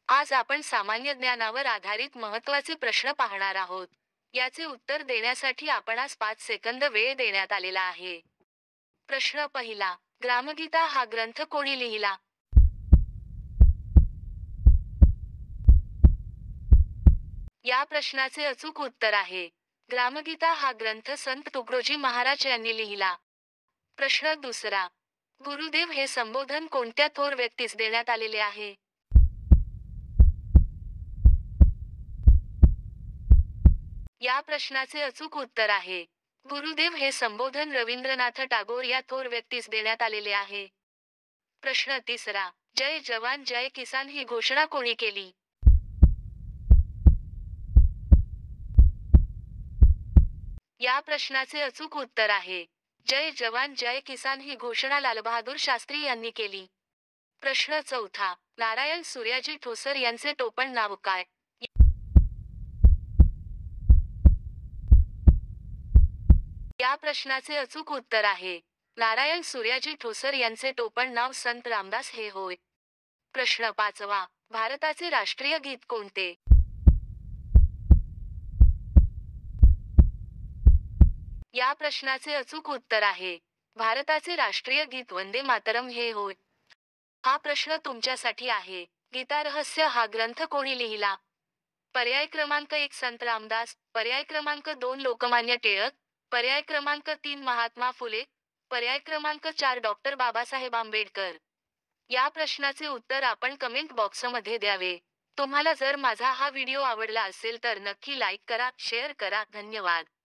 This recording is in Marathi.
आज आपण सामान्य ज्ञानावर आधारित महत्त्वाचे प्रश्न पाहणार आहोत. याचे उत्तर देण्यासाठी आपणास 5 सेकंद वेळ देण्यात आलेला आहे. प्रश्न पहिला. ग्रामगीता हा ग्रंथ कोणी लिहिला? या प्रश्नाचे अचूक उत्तर आहे. ग्रामगीता हा ग्रंथ संत तुकडोजी महाराज यांनी लिहिला. प्रश्न दुसरा. गुरुदेव हे संबोधन कोणत्या थोर व्यक्तीस देण्यात आलेले आहे? या प्रश्नाचे अचूक उत्तर आहे. गुरुदेव हे संबोधन रवींद्रनाथ टागोर या थोर व्यक्तीस देण्यात आलेले आहे. प्रश्न तिसरा. जय जवान जय किसान ही घोषणा कोणी केली? या प्रश्नाचे अचूक उत्तर आहे. जय जवान जय किसान ही घोषणा लालबहादूर शास्त्री यांनी केली. प्रश्न चौथा. नारायण सूर्याजी ठोसर यांचे टोपण नाव काय? या प्रश्नाचे अचूक उत्तर आहे. नारायण सूर्याजी ठोसर यांचे टोपण नाव संत रामदास हे होय. प्रश्न पाचवा. भारताचे राष्ट्रीय गीत कोणते? या प्रश्नाचे अचूक उत्तर आहे. भारताचे राष्ट्रीय गीत वंदे मातरम हे होय. हा प्रश्न तुमच्यासाठी आहे. गीतारहस्य हा ग्रंथ कोणी लिहिला? पर्याय क्रमांक 1 संत रामदास, पर्याय क्रमांक 2 लोकमान्य टिळक, पर्याय क्रमांक 3 महात्मा फुले, पर्याय क्रमांक 4 डॉक्टर बाबासाहेब आंबेडकर. या प्रश्नाचे उत्तर आपण कमेंट बॉक्समध्ये द्यावे. तुम्हाला जर माझा हा व्हिडिओ आवडला असेल तर नक्की लाईक करा, शेअर करा. धन्यवाद.